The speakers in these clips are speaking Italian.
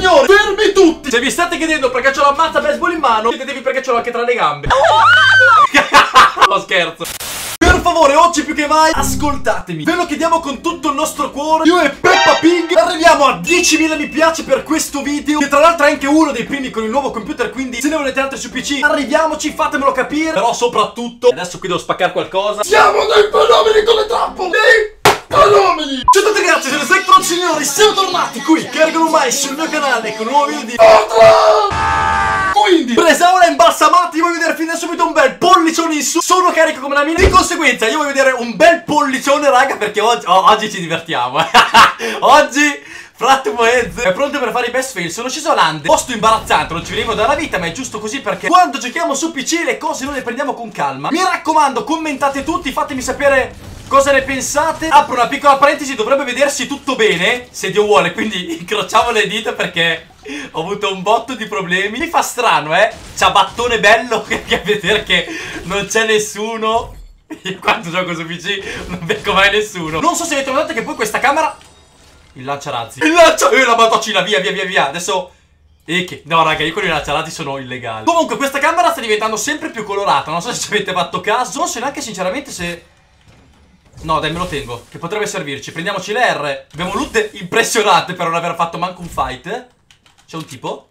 signori, fermi tutti! Se vi state chiedendo perché c'ho la mazza baseball in mano, chiedetevi perché ce l'ho anche tra le gambe. No, scherzo. Per favore, oggi più che mai, ascoltatemi. Ve lo chiediamo con tutto il nostro cuore. Io e Peppa Pig arriviamo a 10.000 mi piace per questo video, che tra l'altro è anche uno dei primi con il nuovo computer, quindi se ne volete altri su PC, arriviamoci, fatemelo capire. Però soprattutto, adesso qui devo spaccare qualcosa. Siamo dei fenomeni con le trappole! Fenomeni! Ciao a tutti ragazzi, sono Sectron, signori, siamo tornati qui, che ergo ormai sul mio canale con un nuovo video di Quindi, presa ora imbalsamati, voglio vedere fin da subito un bel pollicione in su. Sono carico come una mina. Di conseguenza io voglio vedere un bel pollicione, raga, perché oggi ci divertiamo. Oggi Frattumoez è pronto per fare i best fail. Sono sceso a Lande, posto imbarazzante, non ci venivo dalla vita, ma è giusto così perché quando giochiamo su PC le cose non le prendiamo con calma. Mi raccomando, commentate tutti, fatemi sapere cosa ne pensate. Apro una piccola parentesi, dovrebbe vedersi tutto bene, se Dio vuole, quindi incrociamo le dita perché ho avuto un botto di problemi. Mi fa strano, ciabattone bello, che a vedere che non c'è nessuno. Io quando gioco su PC non becco mai nessuno. Non so se avete notato che poi questa camera, il lanciarazzi, la batocina, via. Adesso no raga, io con i lanciarazzi sono illegali. Comunque questa camera sta diventando sempre più colorata. Non so se ci avete fatto caso. Non so neanche sinceramente se... No dai, me lo tengo, che potrebbe servirci. Prendiamoci le R. Abbiamo loot impressionante per non aver fatto manco un fight. C'è un tipo.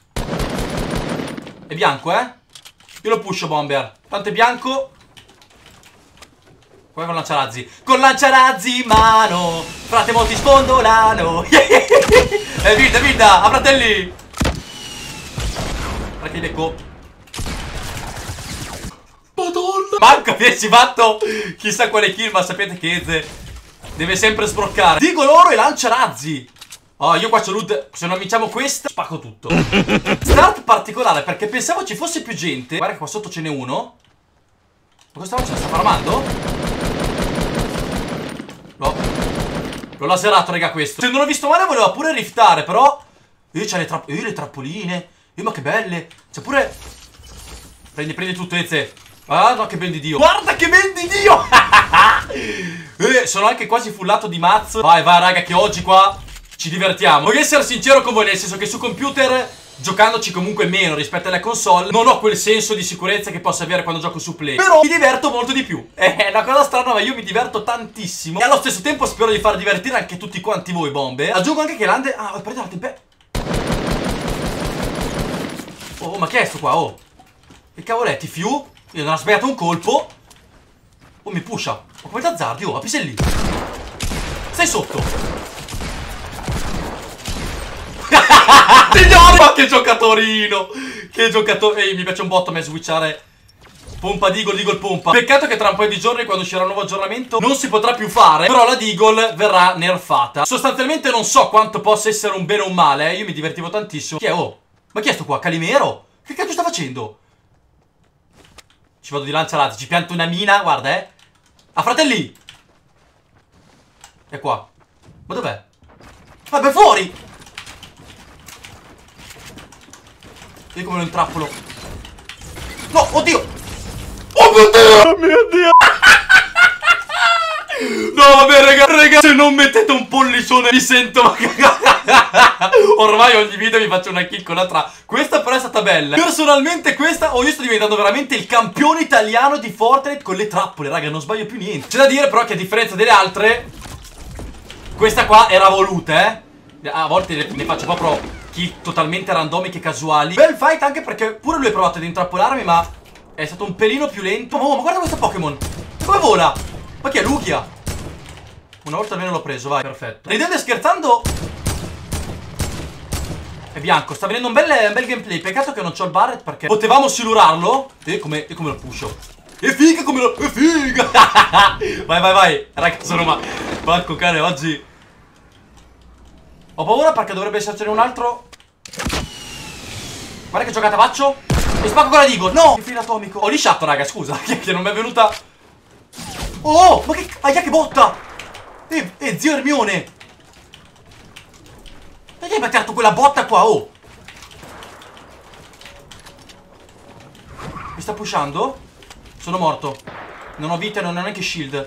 È bianco, Io lo pusho, bomber. Tanto è bianco. Qua con lanciarazzi. Con lanciarazzi in mano, frate molti spondolano. Vinta, a fratelli. Guarda che becco. Madonna. Manco avessi fatto chissà quale kill, ma sapete che Eze deve sempre sbroccare. Dico loro e lanciarazzi. Oh, io qua c'ho loot. Se non vinciamo questa, spacco tutto. Start particolare perché pensavo ci fosse più gente. Guarda che qua sotto ce n'è uno. Ma questa ce la sta farmando? No. L'ho laserato, raga, questo. Se non l'ho visto male voleva pure riftare, però c'ha le trappoline. Ma che belle. C'è pure... Prendi tutto, Eze. Ah, no, che ben di Dio. Guarda che ben di Dio. Sono anche quasi fullato di mazzo. Vai, raga, che oggi qua ci divertiamo. Voglio essere sincero con voi, nel senso che su computer, giocandoci comunque meno rispetto alle console, non ho quel senso di sicurezza che posso avere quando gioco su Play. Però mi diverto molto di più. È una cosa strana, ma io mi diverto tantissimo. E allo stesso tempo spero di far divertire anche tutti quanti voi, bombe. Aggiungo anche che Lande... Ah, prendo la tempe... Oh, ma che è sto qua, oh? Che cavoletti, Fiu? Io non ho sbagliato un colpo. Oh, mi pusha. Ho come d'azzardi, oh, apri lì. Stai sotto. Signore, ma che giocatorino. Che giocatore. Ehi, mi piace un botto a me switchare pompa Deagle pompa. Peccato che tra un paio di giorni, quando uscirà un nuovo aggiornamento, non si potrà più fare. Però la Deagle verrà nerfata. Sostanzialmente non so quanto possa essere un bene o un male. Io mi divertivo tantissimo. Chi è, oh? Ma chi è sto qua? Calimero? Che cazzo sta facendo? Ci vado di lanciarazzi, ci pianto una mina, guarda, Ah, fratelli! È qua. Ma dov'è? Vabbè, fuori! Vedi come lo intrappolo. No, oddio! Oh mio Dio! Oh mio Dio! No, vabbè, raga, se non mettete un pollicione mi sento... Ormai ogni video mi faccio una chiccola tra... Questa però è stata bella. Personalmente questa... Oh, io sto diventando veramente il campione italiano di Fortnite con le trappole, raga, non sbaglio più niente. C'è da dire però che a differenza delle altre, questa qua era voluta, A volte ne faccio proprio kill totalmente randomiche e casuali. Bel fight anche perché pure lui ha provato ad intrappolarmi, ma è stato un pelino più lento. Oh, ma guarda questo Pokémon. Come vola? Ma chi è Lugia? Una volta almeno l'ho preso, vai, perfetto. Ridendo e scherzando, è bianco, sta venendo un bel gameplay. Peccato che non c'ho il Barret perché potevamo silurarlo. E come lo pusho. E figa come lo... E figa. Vai. Raga, sono Porco cane, oggi ho paura perché dovrebbe essercene un altro. Guarda che giocata faccio. E spacco con la Deagle. No, che filo atomico. Ho lisciato, raga, scusa, che non mi è venuta. Oh, ma che... Aia, che botta. Zio Ermione. Perché mi ha tirato quella botta qua, oh? Mi sta pushando? Sono morto. Non ho vita e non ho neanche shield.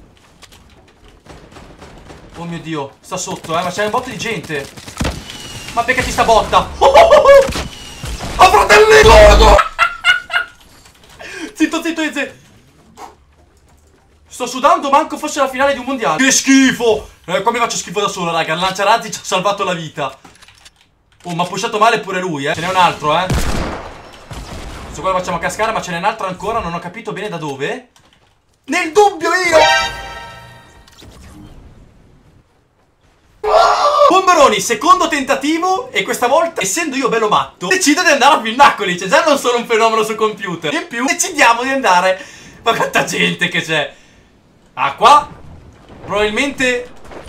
Oh mio Dio, sta sotto, ma c'è un botto di gente. Ma beccati sta botta. Oh fratello! Zitto, zitto, zitto. Sto sudando, manco fosse la finale di un mondiale. Che schifo. Qua mi faccio schifo da solo, raga. Il lanciarazzi ci ha salvato la vita. Oh, mi ha pushato male pure lui, Ce n'è un altro, Questo qua lo facciamo cascare, ma ce n'è un altro ancora. Non ho capito bene da dove. Nel dubbio io. Bomberoni, secondo tentativo. E questa volta, essendo io bello matto, decido di andare a Pinnacoli. Cioè già non sono un fenomeno sul computer. In più decidiamo di andare. Ma quanta gente che c'è. Ah, qua probabilmente.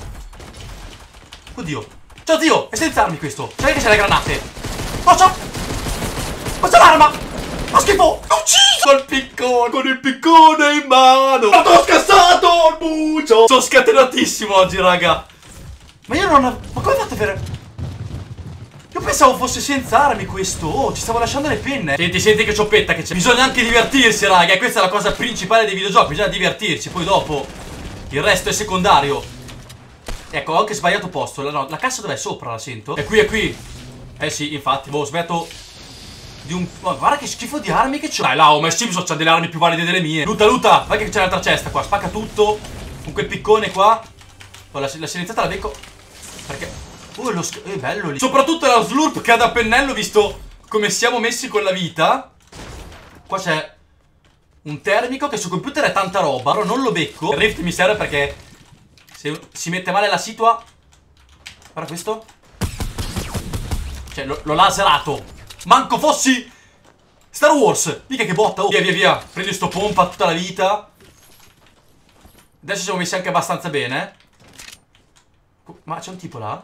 Oddio. Ciao zio, è senza armi questo. Sai che c'è le granate. Oh, ciao. Ma c'è l'arma. Ma schifo. L'ho ucciso con il piccone in mano. Ma t'ho scassato il bucio. Sono scatenatissimo oggi, raga. Ma io non. Ma come fate a avere. Io pensavo fosse senza armi questo. Oh, ci stavo lasciando le penne. Senti che cioppetta che c'è. Bisogna anche divertirsi, raga. E questa è la cosa principale dei videogiochi. Bisogna divertirsi. Poi dopo il resto è secondario. Ecco, ho anche sbagliato posto. La cassa dov'è? Sopra la sento. È qui, è qui. Eh sì, infatti. Boh, smetto di un. Ma guarda che schifo di armi che c'ho. Dai, là, Homer Simpson c'ha delle armi più valide delle mie. Luta, luta. Vai che c'è un'altra cesta qua. Spacca tutto. Con quel piccone qua. Oh, la silenziata la becco. Perché. Oh, è bello lì. Soprattutto la slurp che ha da pennello, visto come siamo messi con la vita. Qua c'è un termico che sul computer è tanta roba. Però non lo becco. Il rift mi serve perché se si mette male la situa. Guarda questo. Cioè l'ho laserato. Manco fossi Star Wars. Mica che botta. Oh. Via via via. Prendi sto pompa tutta la vita. Adesso siamo messi anche abbastanza bene. Ma c'è un tipo là?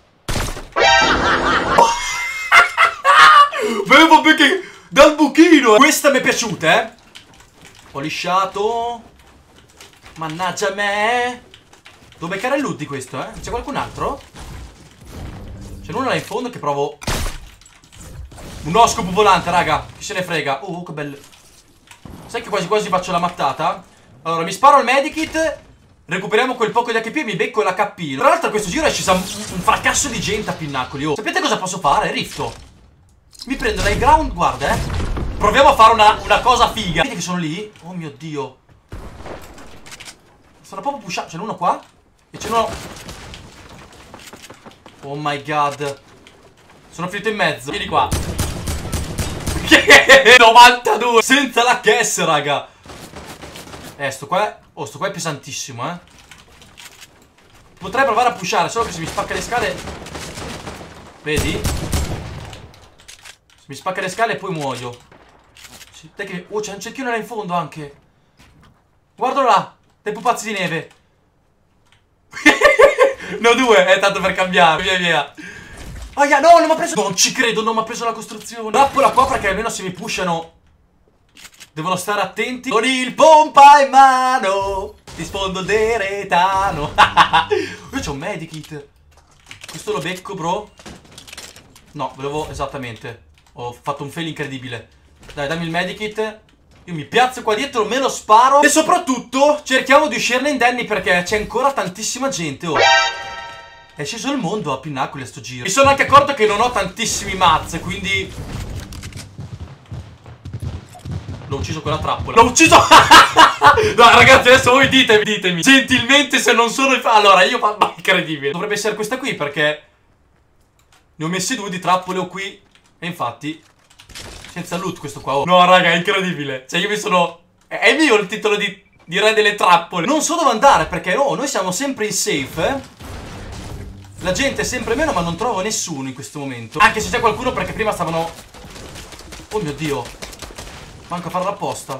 Beh, vabbè che dal buchino. Questa mi è piaciuta, Ho lisciato. Mannaggia me. Devo beccare il loot di questo, C'è qualcun altro? C'è uno là in fondo che provo. Un oscopo volante, raga. Chi se ne frega. Oh, che bello. Sai che quasi quasi faccio la mattata? Allora, mi sparo il medikit. Recuperiamo quel poco di HP e mi becco l'HP. Tra l'altro questo giro è sceso un fracasso di gente a Pinnacoli. Oh. Sapete cosa posso fare? Rifto. Mi prendo dai ground, guarda, Proviamo a fare una cosa figa. Vedi che sono lì? Oh mio Dio. Sono proprio pushato. C'è uno qua. E c'è uno. Oh my god. Sono finito in mezzo. Vieni qua. 92. Senza la cash, raga. Sto qua. Oh, sto qua è pesantissimo, Potrei provare a pushare, solo che se mi spacca le scale. Vedi? Se mi spacca le scale poi muoio. Oh, c'è un cecchino là in fondo anche. Guardalo là. Dei pupazzi di neve. No, due, è tanto per cambiare. Via via. Aia, no, non mi ha preso. Non ci credo, non mi ha preso la costruzione. Trappola qua perché almeno se mi pushano devono stare attenti. Con il pompa in mano rispondo deretano. Io c'ho un medikit. Questo lo becco, bro. No, volevo esattamente. Ho fatto un fail incredibile. Dai, dammi il medikit. Io mi piazzo qua dietro, me lo sparo. E soprattutto cerchiamo di uscirne indenni perché c'è ancora tantissima gente. Oh, è sceso il mondo a Pinnacoli a sto giro. Mi sono anche accorto che non ho tantissimi mazze, quindi l'ho ucciso con la trappola. L'ho ucciso. No, ragazzi, adesso voi ditemi gentilmente se non sono. Allora, io ma incredibile. Dovrebbe essere questa qui perché ne ho messi due di trappole o qui. E infatti senza loot questo qua. Oh. No, raga, è incredibile. Cioè io mi sono. È mio il titolo di Re delle trappole. Non so dove andare perché no, noi siamo sempre in safe, La gente è sempre meno, ma non trovo nessuno in questo momento. Anche se c'è qualcuno perché prima stavano. Oh mio Dio. Manco a fare l'apposta.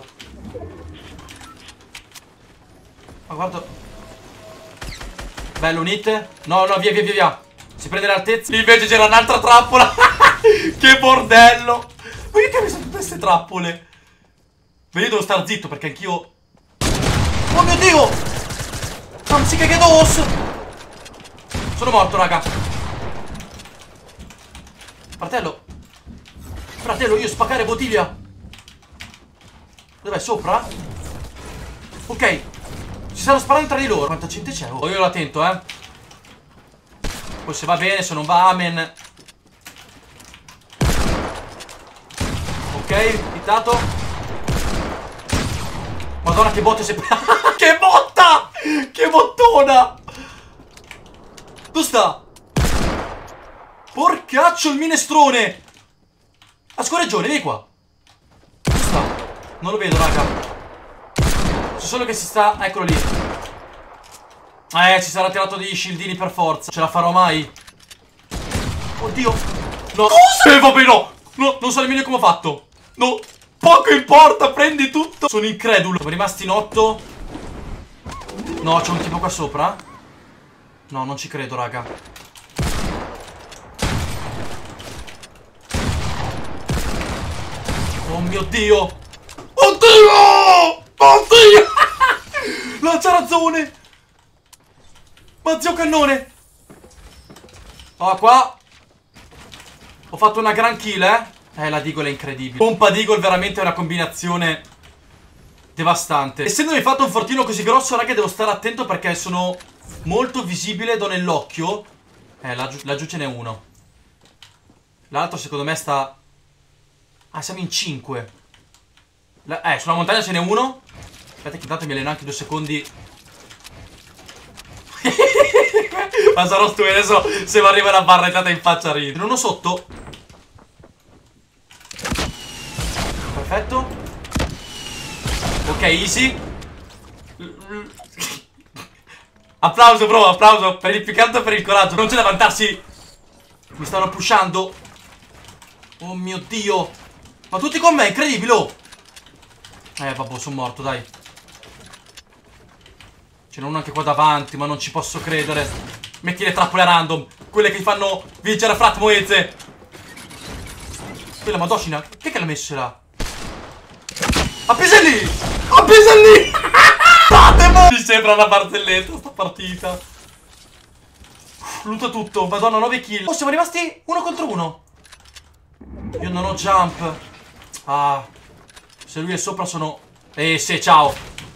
Ma guarda. Bello, unite. No, no, via, via, via, via. Si prende l'altezza. Invece c'era un'altra trappola. Che bordello. Ma che mi sono tutte queste trappole? Ma io devo star zitto perché anch'io. Oh mio Dio. Non si che dos. Sono morto, raga. Fratello. Fratello, io spaccare bottiglia. Dov'è? Sopra? Ok. Si stanno sparando tra di loro. Quanta gente c'è? Oh, io lo attento, Poi se va bene, se non va, amen. Ok, hittato. Madonna che botte sempre. Che botta! Che bottona! Dove sta? Porcaccio il minestrone! A scorreggione, vieni qua. Dove sta? Non lo vedo, raga. So solo che si sta... Eccolo lì. Ci sarà tirato degli shieldini per forza. Ce la farò mai? Oddio. No. Cosa? Vabbè no. No, non so nemmeno come ho fatto. No. Poco importa, prendi tutto. Sono incredulo. Siamo rimasti in 8. No, c'è un tipo qua sopra. No, non ci credo, raga. Oh mio Dio. Oddio. Oddio. Lanciarazzone. Ma zio cannone. Oh, qua ho fatto una gran kill, la Deagle è incredibile. Pompa Deagle veramente è una combinazione devastante. Essendomi fatto un fortino così grosso, raga, devo stare attento perché sono molto visibile, do nell'occhio. Laggiù ce n'è uno. L'altro secondo me sta... Ah, siamo in 5. Sulla montagna ce n'è uno. Aspetta che intanto mi alleno anche 2 secondi. Ma sarò stu adesso se mi arriva una barrettata in faccia ridi. Non ho sotto. Perfetto. Ok, easy. Applauso bro, applauso per il più che altro per il coraggio. Non c'è da vantarsi. Mi stanno pushando. Oh mio Dio. Ma tutti con me, incredibile oh. Vabbè, sono morto, dai. Ce n'è uno anche qua davanti, ma non ci posso credere. Metti le trappole random, quelle che ti fanno vincere a Frat Moeze. Quella madoscina, che l'ha messa là? Appesa lì! Appesa lì! Mi sembra una barzelletta sta partita. Lutta tutto, madonna 9 kill. Oh, siamo rimasti 1 contro 1. Io non ho jump. Ah, se lui è sopra sono... sì, ciao.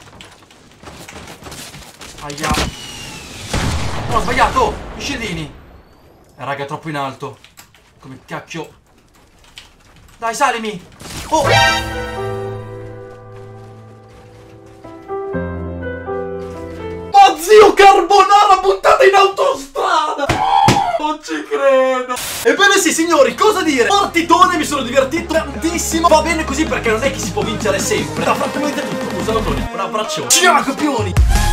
Aia. No, ho sbagliato, oh, i scendini. Raga, è troppo in alto. Come cacchio. Dai, salimi. Oh. Ma zio Carbonara buttata in autostrada. Non ci credo. Ebbene sì signori, cosa dire? Partitone, mi sono divertito tantissimo. Va bene così perché non è che si può vincere sempre. Da Frat Moeze è tutto, un salutone, un abbraccio. Ciao campioni.